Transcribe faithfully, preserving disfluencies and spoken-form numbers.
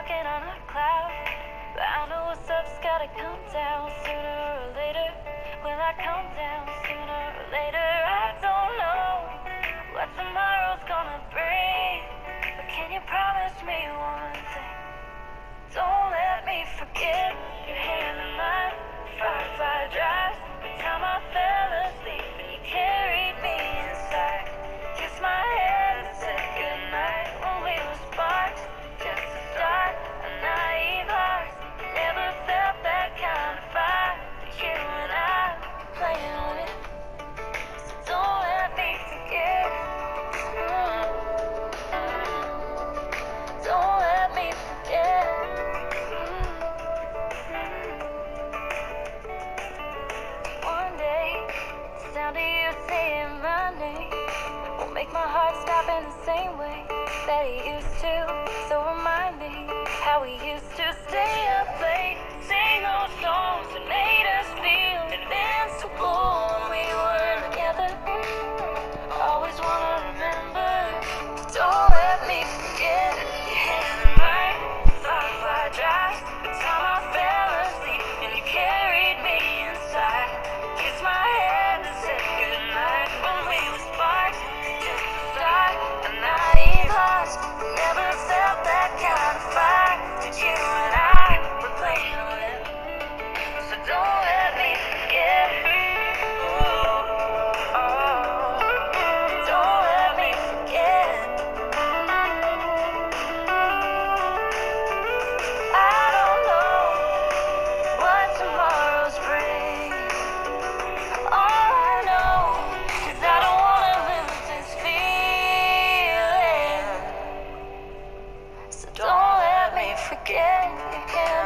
walking on a cloud, but I know what's up's gotta come down sooner or later. Will I come down sooner or later? I don't know what tomorrow's gonna bring, but can you promise me one thing? Don't let me forget your hand in mine. Firefly drive, every time I fell asleep and you carried me inside. Kiss my hand and said goodnight when we were sparks, just the start of naive hearts. Never felt that kind of fire that you and I were playing with. So don't let me forget. Mm. Don't let me forget. One day, the sound of you saying my name won't make my heart stop in the same way that it used to. So remind me how we used to stay up late, sing those songs that made us feel invincible when we were together. Always wanna remember. Don't let me forget your hand in mine. Firefly drive, the time I fell asleep and you carried me inside. Kiss my hand and said goodnight when we were sparks, just the start of naive hearts. Never felt that kind of fire that you and I were playing with. So don't let me forget. Ooh, oh, don't let me forget. I don't know what tomorrow's brings. All I know is I don't wanna lose this feeling. So don't let me forget you can